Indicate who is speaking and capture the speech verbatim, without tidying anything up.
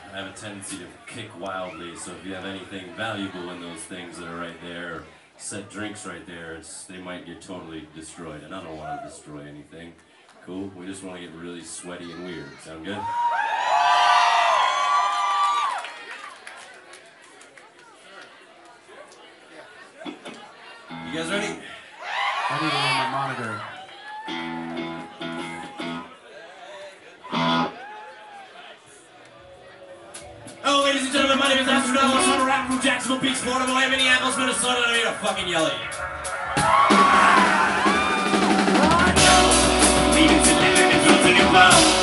Speaker 1: I have a tendency to kick wildly, so if you have anything valuable in those things that are right there, or set drinks right there, it's, they might get totally destroyed, and I don't want to destroy anything. Cool? We just want to get really sweaty and weird. Sound good? You guys ready?
Speaker 2: I need it on my monitor.
Speaker 1: Oh, ladies and gentlemen, my name is Astronautalis. I'm a rapper from Jacksonville Beach, Florida, boy, Minneapolis, Minnesota, and I need to fucking yell at you. Leaving to live in the fields of new